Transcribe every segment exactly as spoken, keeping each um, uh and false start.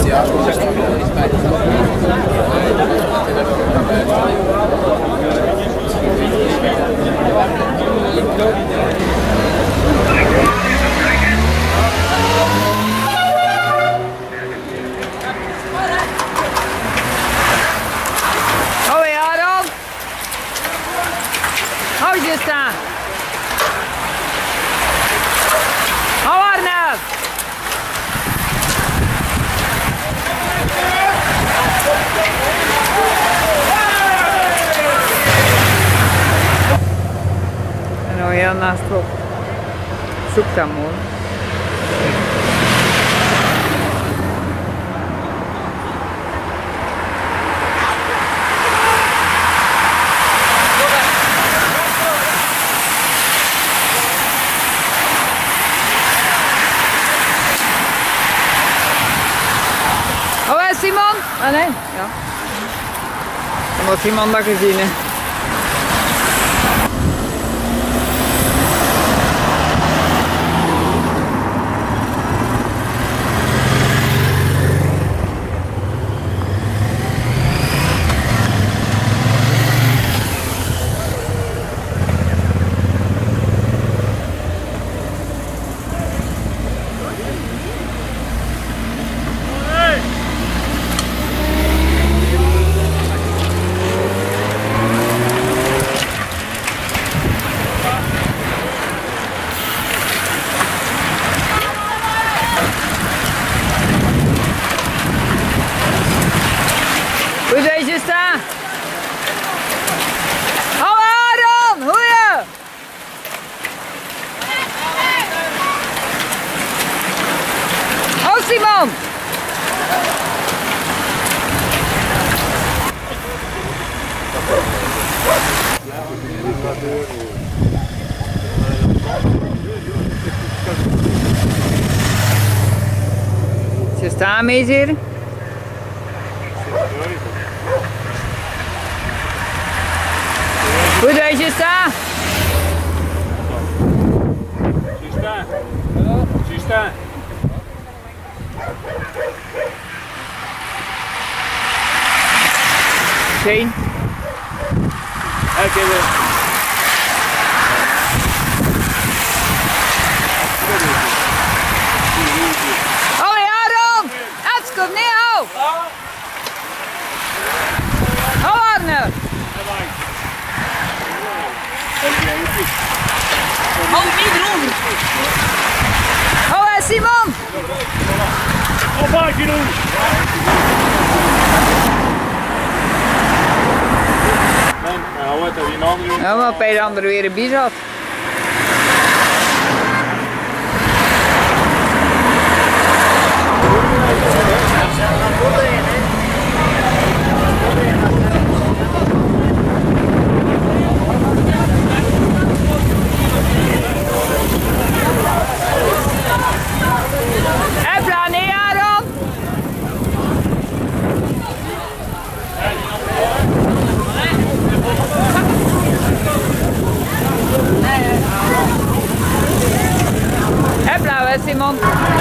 Hoi Aaron! Hou je staan! Hou Arne! En nou heel naast op. Zoek dat mooi. Oh, is Simon? Ah nee, ja. Dan wordt Simon dat gezien, hè. Hoe zijn je staan? Hou Aaron, hoe je? Oh Simon! Ze staan mee hier. Hoe doe je staan? Zie staan. Zie staan. Geen. Oké. Hoi Aaron! Het komt niet hou! Hou Arne! Hou niet erover! Hou hè Simon! Op haakje doen! Nou, wat heb je nou doen? Ja, maar bij de andere weer een bies had. Simon.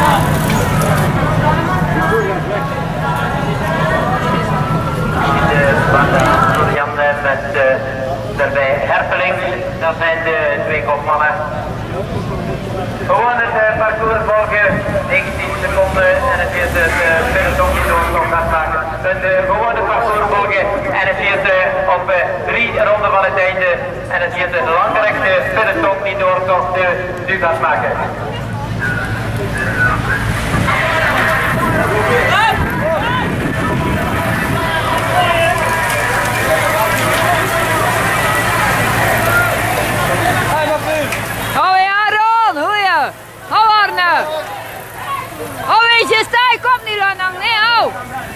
Jan met daarbij Herpeling, dat zijn de twee kopmannen. Gewoon het parcours volgen, negentien seconden en het is het peloton die doorkomt gaat maken. Het gewone parcours volgen en het is op drie ronden van het einde en het is het langgerekte peloton die doorkomt nu gaat maken. Hoi Aaron, hoe je? Hou Arne! Hou weet je, sta je kop niet aan, nee hou!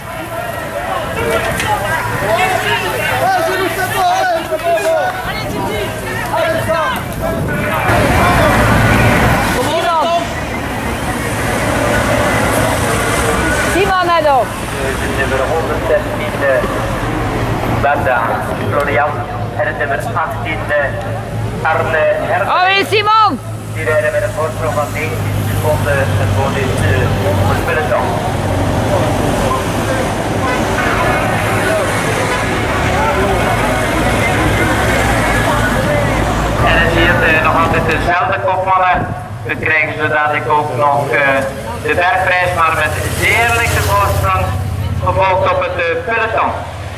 Simon net op! Nummer honderdzestien, Banda, Florian, en het nummer achttien, Arne Herpen. Hoi Simon! Die rijden met een voorsprong van negentien seconden voor dit uh, peloton. En dan zie je uh, nog altijd dezelfde kopmannen. We krijgen zo dadelijk ook nog uh, de bergprijs, maar met zeer lichte voorsprong, gevolgd op het uh, peloton.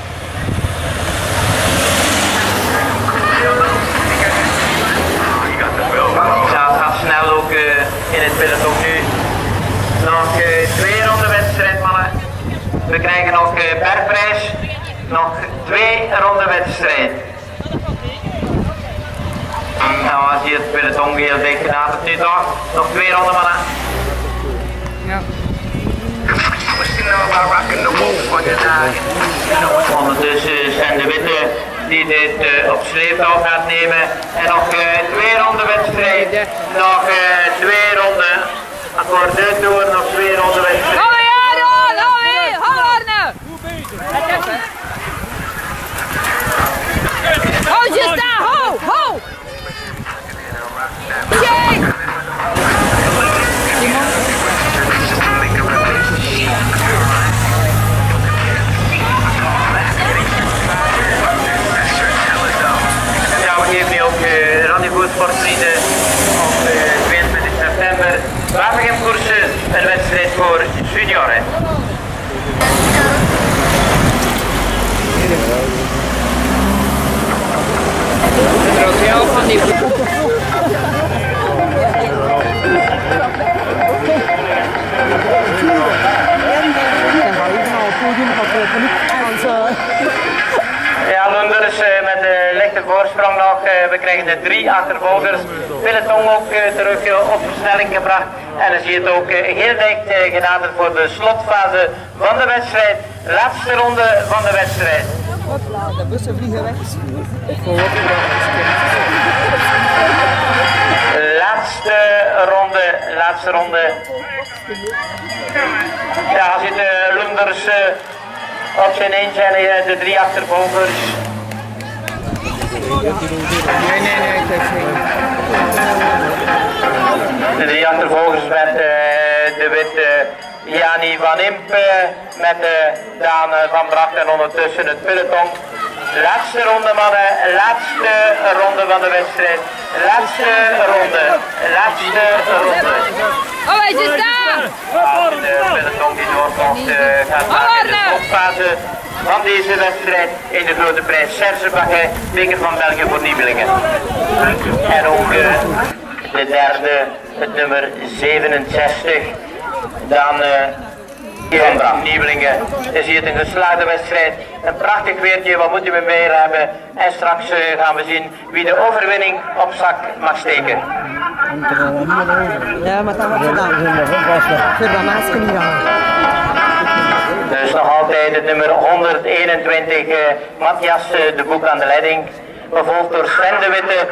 Ja, het gaat snel ook uh, in het peloton nu. Nog uh, twee ronden wedstrijd, mannen. We krijgen nog uh, bergprijs, nog twee ronden wedstrijd. Nou, als je het peloton heel dicht gedaan hebt, nu toch nog twee ronden, mannen. Ja. Ondertussen zijn de witte die dit uh, op sleeptouw gaat nemen. En nog uh, twee ronden wedstrijd. Nog uh, twee ronden. Akkoord door, nog twee ronden wedstrijd. Hou weer, Aaron! Hou weer! Hou Arne! Hou je staan! Hou! Hou! Jee! Geef nu ook uh, rendezvous voor vrienden op uh, tweeëntwintig september. Wapengemkoersen, een wedstrijd voor junioren. Ja, van die... Ja, Lunders uh, met de lichte voorsprong nog. Uh, we krijgen de drie achtervolgers. Peloton ook uh, terug uh, op versnelling gebracht. En dan zie je het ook uh, heel dicht uh, genaderd voor de slotfase van de wedstrijd. Laatste ronde van de wedstrijd. De bussen vliegen weg. Laatste ronde, laatste ronde. Ja, als je de Lunders uh, op zijn een zijn, uh, de drie achtervolgers. Nee, nee, nee, ik heb geen. De drie achtervolgers met uh, de witte Jani van Imp, uh, met uh, Daan uh, van Bracht en ondertussen het peloton. Laatste ronde, mannen, laatste ronde van de wedstrijd. Laatste ronde, laatste ronde. Oh, hij zit daar! De peloton die doorkomt uh, gaat naar de slotfase van deze wedstrijd in de grote prijs Serge Bagay, beker van België voor nieuwelingen. En ook uh, de derde, het nummer zevenenzestig, dan uh, van Bracht nieuwelingen. Is hier een geslaagde wedstrijd, een prachtig weertje, wat moeten we meer hebben. En straks uh, gaan we zien wie de overwinning op zak mag steken. Ja, maar dat wordt gedaan. Voor dat masker niet gaan. Dus nog altijd het nummer honderdeenentwintig, uh, Matthias uh, de Boek aan de leiding, gevolgd door Sven de Witte.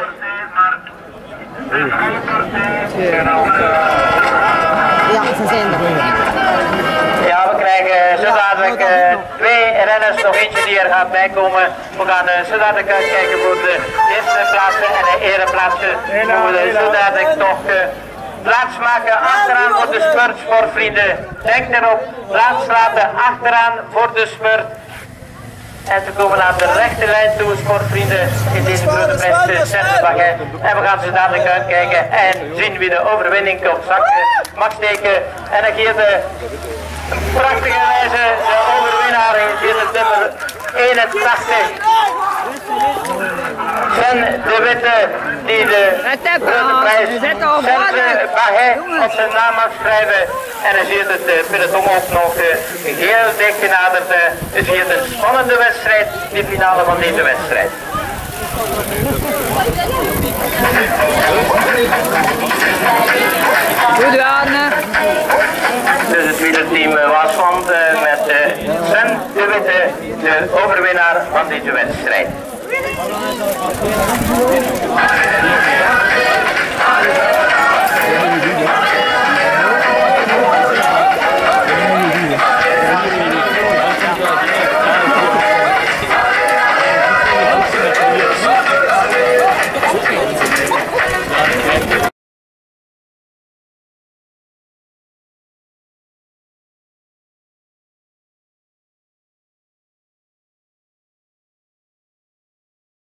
Ja, ze zijn er. Ja, we krijgen zo dadelijk uh, twee renners, nog eentje die er gaat bijkomen. We gaan uh, zo dadelijk uitkijken voor de eerste plaatsen en de ereplaatsen. We moeten zo dadelijk toch uh, plaats maken achteraan voor de spurt, sportvrienden. Denk erop, plaats laten achteraan voor de spurt. En ze komen naar de rechte lijn toe, sportvrienden, in deze grote prijs Serge Bagay. En we gaan ze dadelijk uitkijken en zien wie de overwinning op zak mag steken. En dan geeft de prachtige wijze de overwinnaar in het nummer eenentachtig. Sven de Witte die de grote prijs Serge Bagay op zijn naam mag schrijven. En dan zie je het peloton ook nog heel dicht genaderd. Dus hier een spannende wedstrijd, de finale van deze wedstrijd. Goed Arne. Dus het wielerteam Waasland met Sven de Witte, de overwinnaar van deze wedstrijd.